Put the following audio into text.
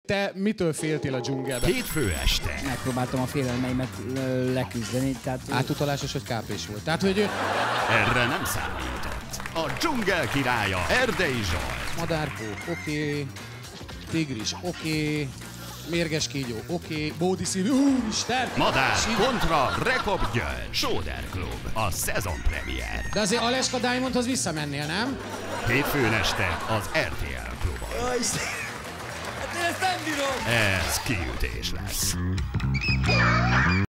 te mitől féltél a dzsungelben? Hétfő este. Megpróbáltam a félelmeimet leküzdeni, tehát... Átutalásos vagy káprés volt. Tehát, hogy Erre nem számított. A dzsungel királya, Erdei Zsolt. madárpó, oké. Tigris, oké. Mérges kígyó, oké. Bódiszínű, úristen! Madár És így- kontra Rekop György. Sóder Klub. A szezon premier. De azért Aleska Diamondhoz visszamennél, nem? Hétfőn este az RTL Klubon. Hát én ezt nem bírom! Ez kiütés lesz.